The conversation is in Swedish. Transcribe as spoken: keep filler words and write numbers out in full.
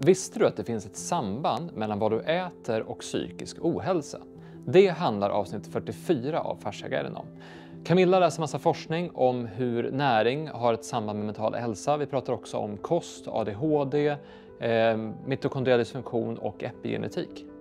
Visste du att det finns ett samband mellan vad du äter och psykisk ohälsa? Det handlar avsnitt fyrtiofyra av Fasciaguiden om. Camilla läser massa forskning om hur näring har ett samband med mental hälsa. Vi pratar också om kost, A D H D, eh, mitokondriell dysfunktion och epigenetik.